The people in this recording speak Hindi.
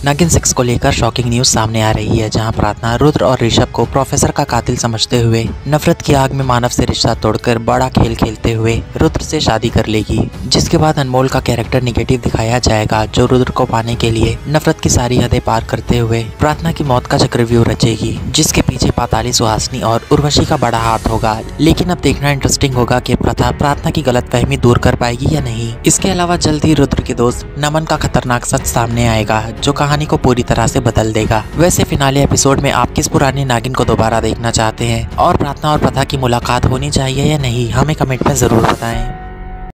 नागिन 6 को लेकर शॉकिंग न्यूज सामने आ रही है, जहां प्रार्थना रुद्र और ऋषभ को प्रोफेसर का कातिल समझते हुए नफरत की आग में मानव से रिश्ता तोड़कर बड़ा खेल खेलते हुए रुद्र से शादी कर लेगी। जिसके बाद अनमोल का कैरेक्टर निगेटिव दिखाया जाएगा, जो रुद्र को पाने के लिए नफरत की सारी हदें पार करते हुए प्रार्थना की मौत का चक्रव्यूह रचेगी, जिसके पीछे पाताली सुहासिनी और उर्वशी का बड़ा हाथ होगा। लेकिन अब देखना इंटरेस्टिंग होगा कि प्रथा प्रार्थना की गलतफहमी दूर कर पाएगी या नहीं। इसके अलावा जल्द ही रुद्र के दोस्त नमन का खतरनाक सच सामने आएगा, जो कहानी को पूरी तरह से बदल देगा। वैसे फिनाले एपिसोड में आप किस पुरानी नागिन को दोबारा देखना चाहते हैं और प्रार्थना और प्रथा की मुलाकात होनी चाहिए या नहीं, हमें कमेंट में जरूर बताएं।